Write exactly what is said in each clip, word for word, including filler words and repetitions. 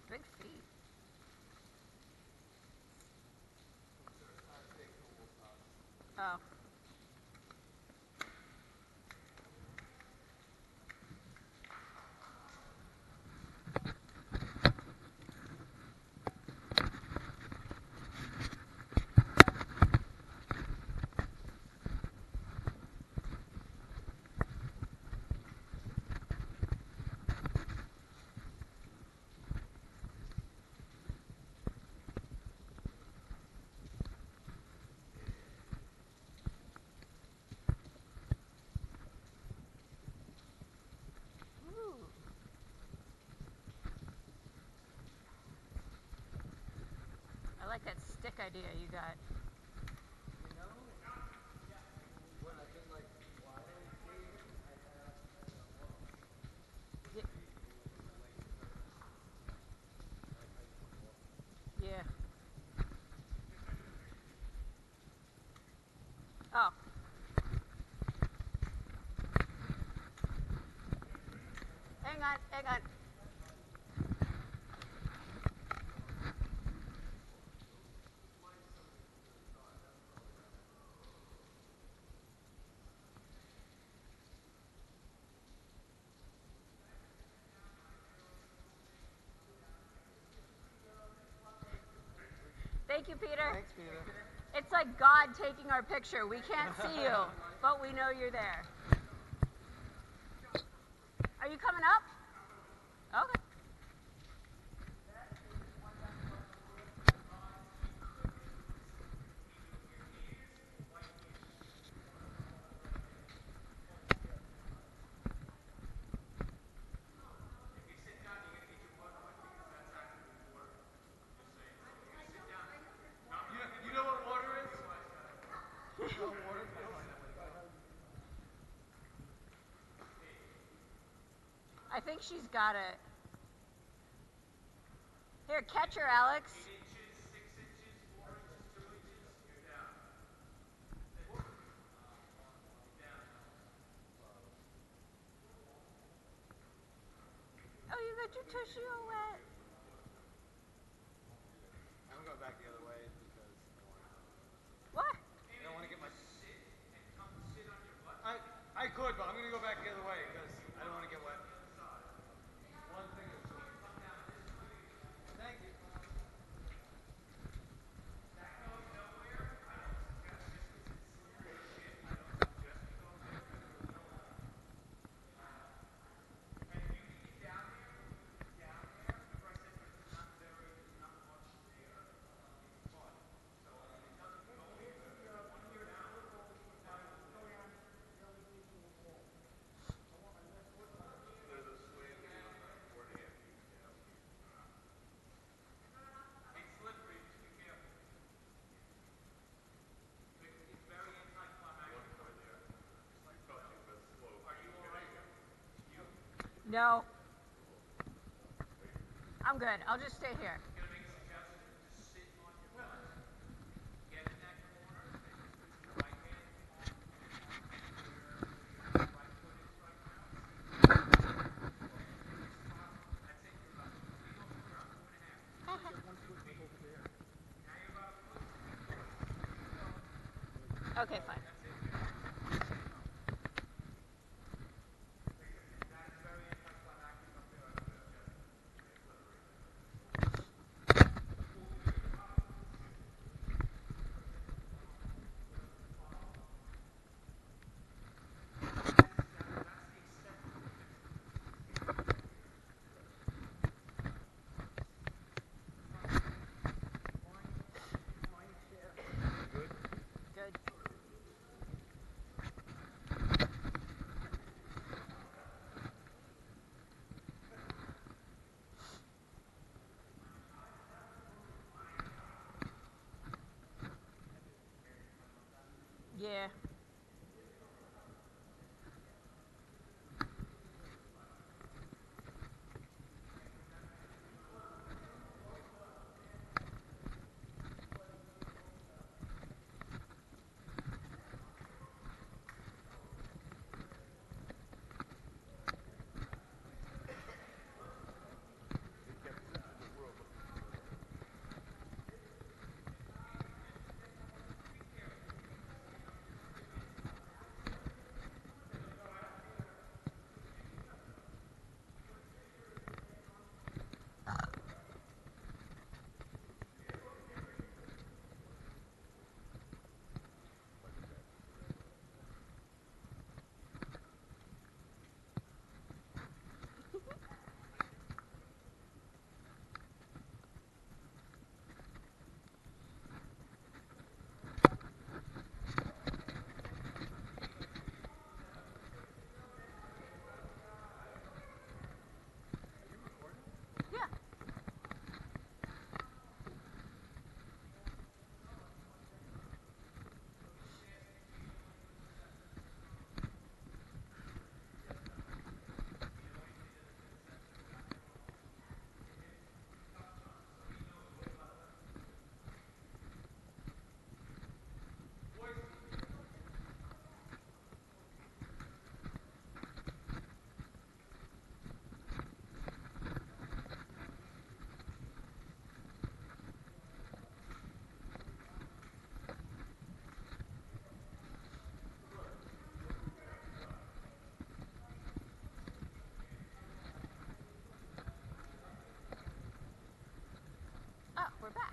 Big feet. Oh. I like that stick idea you got. You know, when I've been like water skating, I have, I don't know, well, Y like surface, like how you can walk. yeah. Oh. Hang on, hang on. Thank you, Peter. Thanks, Peter. It's like God taking our picture. We can't see you, but we know you're there. Are you coming up? Okay. You, you know what water is? You know what water feels? I think she's got it. Here, catch her, Alex. Oh, you got your tushy all wet. I'm going back the other way because I want to. What? I don't want to get my. I I could, but I'm gonna go back the other way because I don't want to get wet. One thing or two. Thank you. No. I'm good. I'll just stay here. Okay, fine. Good. Yeah. we're back.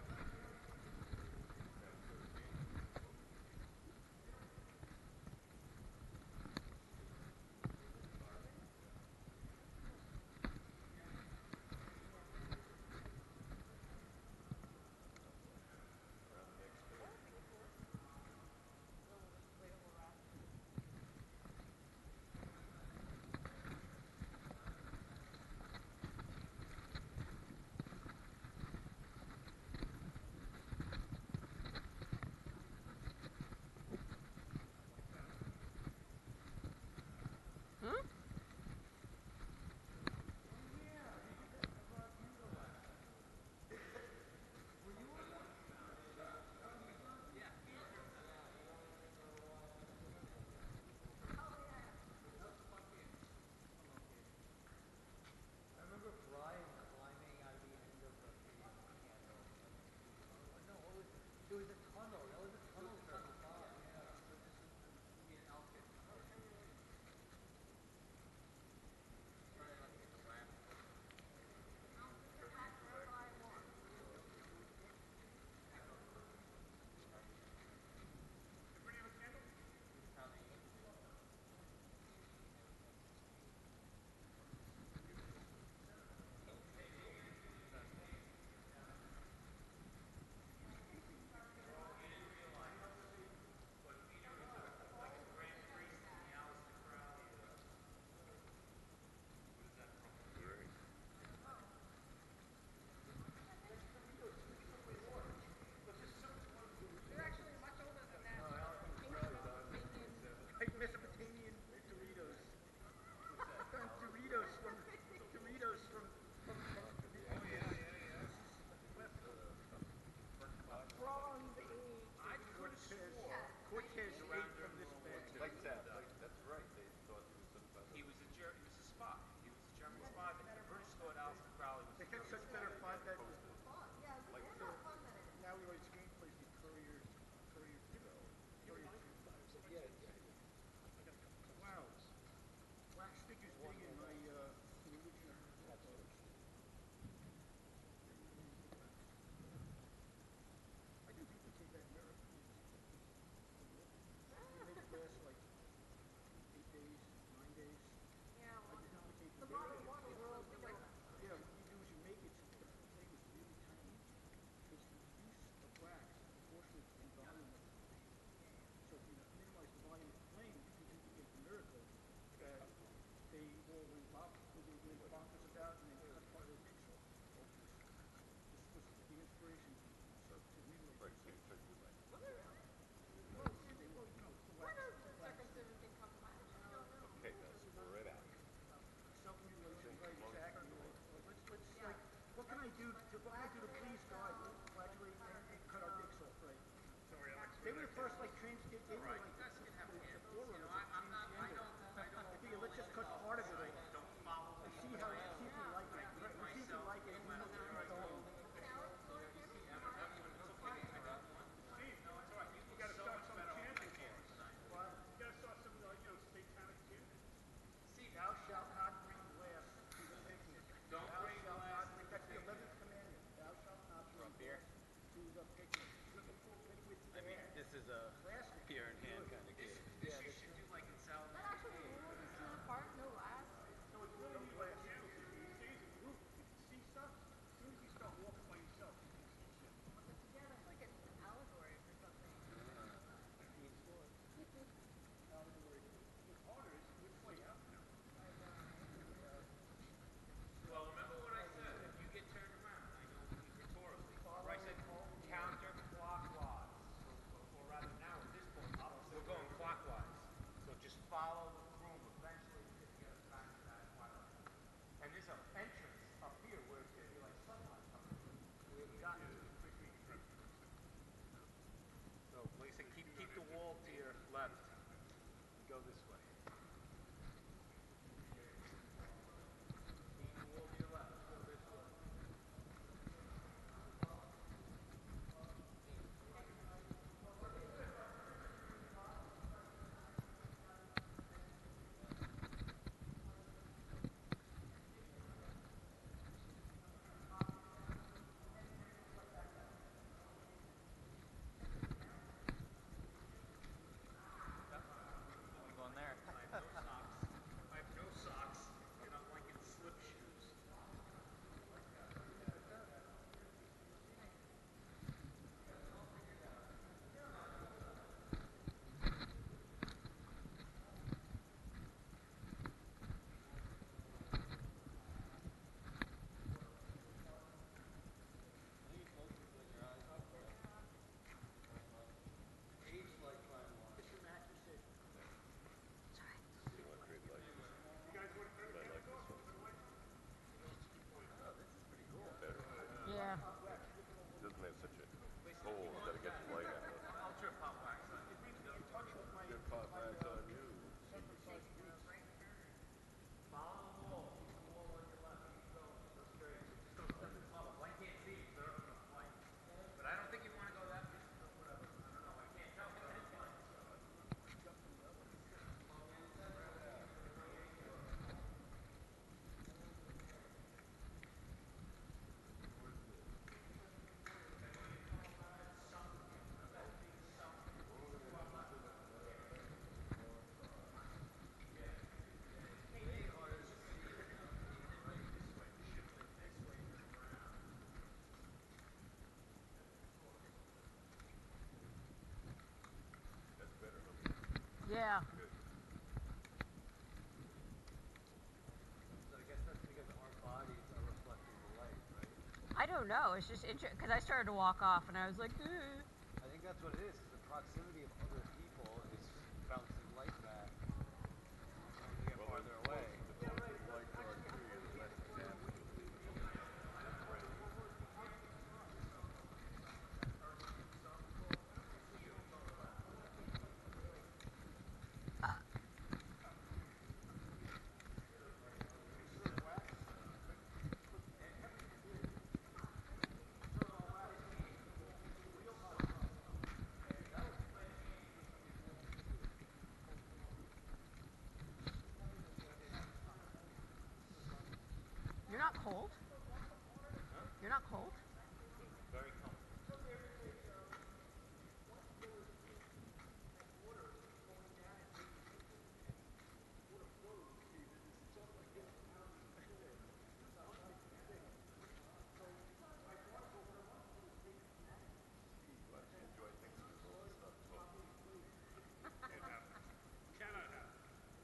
I remember Brian climbing out the end of the candle. No, what was it? There was a tunnel. That was a tunnel to the top. Yeah. So this is me and Elkin. Mesopotamian Doritos. Doritos from Doritos from from, from oh yeah yeah yeah. Bronze Age. I Cortez. Cortez ate from this bed. Like that. Like, that's right. They thought he was some kind of... He was a Ger- he was a spy. He was a German spy. The British thought Aleister Crowley was. They had such better fun that Like, so, now we write screenplays with Courier Courier Courier. Yeah, yeah. Wow. Wax stickers big in my uh religion. I think people take that American. They make it last like eight days, nine days. Yeah, I well, did not take the modern water world, we don't. Yeah, what you do is you make it so the plate is really tiny because the use of wax is proportionate to the volume of the flame. So if you minimize the volume of the flame, you can duplicate the miracle that they all went bop, they went bonkers about and they cut part of their dicks off. This was the inspiration to serve to mutilate. Right, so you took the right. Was it really? Well, see, they will, you know, the Where wax. does the circumcision thing come from? I actually don't know. Okay, guys, we're right out. Self-mutilation, right, exactly. Like, let's, let's, like, what can I do to, what can I do to please God? Flagellate and, and cut our dicks off, right? Sorry, Alex. They were the first, like, trans, they, they were like, the, Guys can have the, the candles. forerunners You know, of I, I'm not. I transgender. don't. I don't. I figure let's just cut part of it off Don't follow and me. see how, see if we like it. Right, let's see if we like it and we know where we're going. Steve, no, it's all right. You got to start some chanting for us. Well, You got to start some, uh, you know, satanic chant. see, thou shalt not bring glass to the picnic. Don't Thou bring shalt glass not to bring, the that's the eleventh commandment. Thou shalt not bring beer? glass to the picnic. Liquid I mean, glass. this is a Plastic. beer in hand kind of This, game. this you should do like in South. That actually rules the part, no glass. So it's really no glass. These days in group, you can see stuff. As soon as you start walking by yourself, you can see shit. Yeah, that's like an allegory for something. What's harder is which way out now. Well, remember what I said. If you get turned around, I know rhetorically. Where I said counterclockwise, or, or rather now at this Yeah. So I guess that's because our bodies are reflecting the light, right? I don't know. It's just interesting because I started to walk off and I was like, "Ugh." I think that's what it is, because the proximity of other people is bouncing light back. When we get farther away. The closer the light guard to you, the less damage you'll do to your brain. You're not cold? Huh? You're not cold? Very comfortable. You actually enjoy things when there's all this stuff above you. Can't happen. Cannot happen.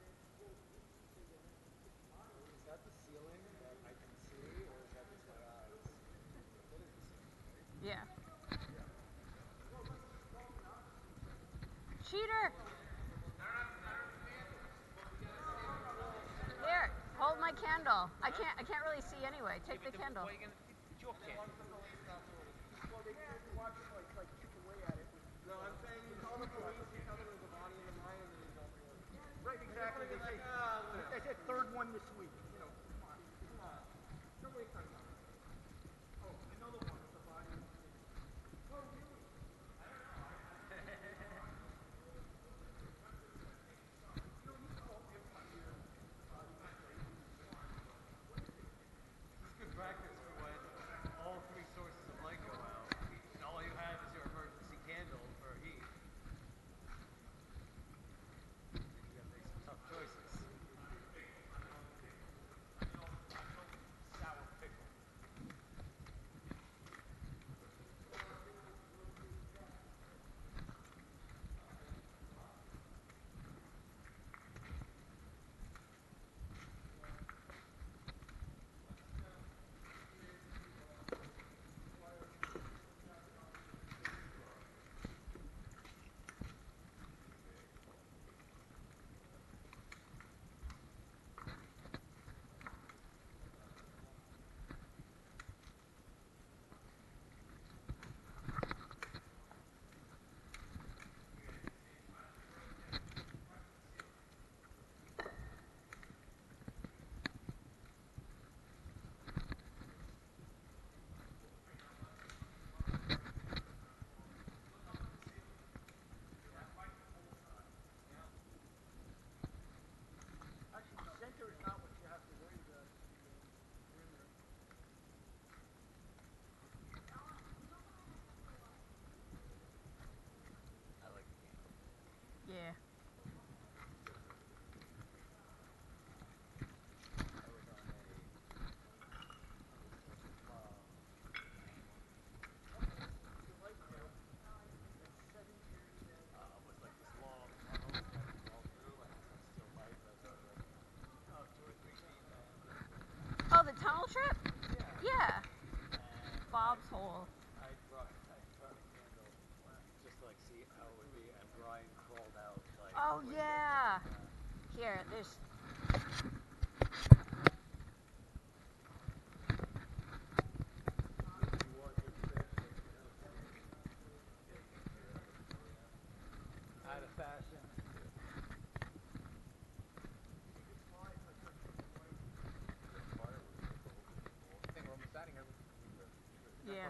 Is that the ceiling that I can see, or is that just my eyes? That is the ceiling, right? Yeah. Cheater! Here, hold my candle. I can't. I can't really see anyway. Take the candle. Why are you gonna, it's your candle. Well, they can't watch it like, like chip away at it. With, No, I'm saying you tell the police, you tell them there's a body in the mine, and then you don't really. right, exactly. They say, ah, they said third one this week. You know, come on. Come on. Don't waste our time. Oh, another one with the body. Oh, really? This is good practice for when all three sources of light go out, and all you have is your emergency candle for heat. And you gotta make some tough choices. Sour pickle. Actually, center is not what you have to worry about. It's the uh, perimeter. I like the candle. Yeah. I was on a. Uh, was like this long tunnel that you had to crawl through, and it's like still light, but it's like, oh, two or three feet down. Oh, the tunnel trip? Yeah. Yeah. And Bob's hole. I brought, I brought a candle just to like see how it would be, and Brian crawled out like. Oh with it. yeah. Here, there's. You want your bed out of fashion. I think we're almost out of here. Yeah.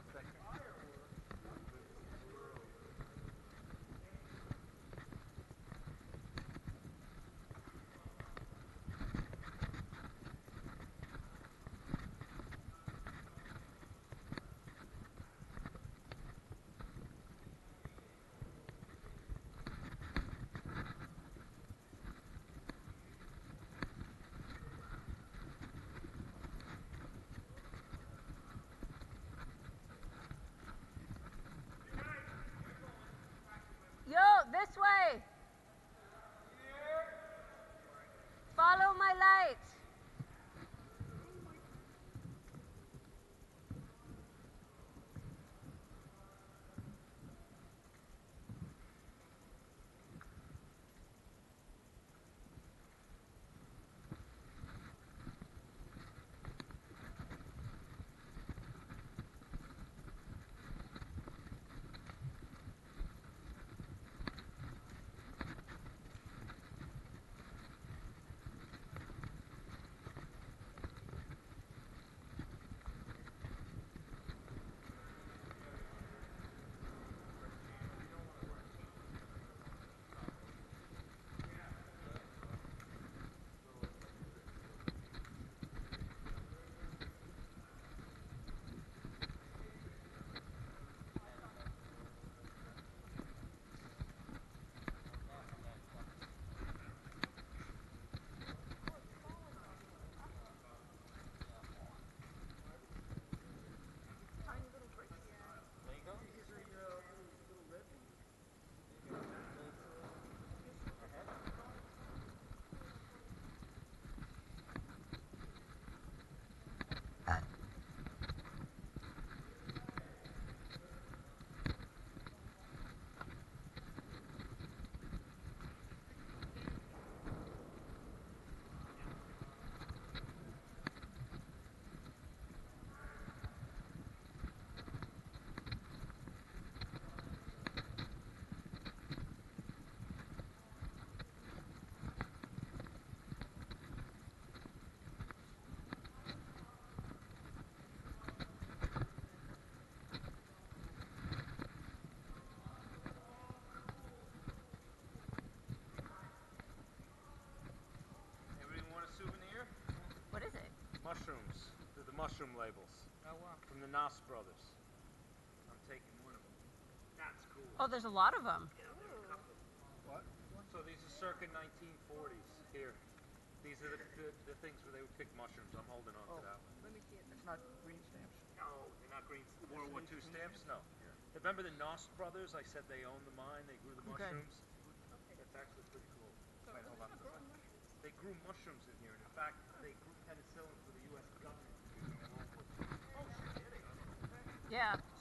Yo, this way. mushroom labels Oh wow. from the Nos brothers. I'm taking one of them. That's cool. Oh, there's a lot of them. Yeah, there are a couple. What? So these are circa nineteen forties. Here. These are the, the, the things where they would pick mushrooms. I'm holding on Oh. to that one. Let me see it. It's not green stamps. No, they're not green. World War Two stamps? No. Remember the Nos brothers? I said they owned the mine. They grew the Okay. mushrooms. That's actually pretty cool. So Wait, this hold on. is a growing mushroom. They grew mushrooms in here, and in fact, they grew penicillin for the U S government during World War Two. Yeah.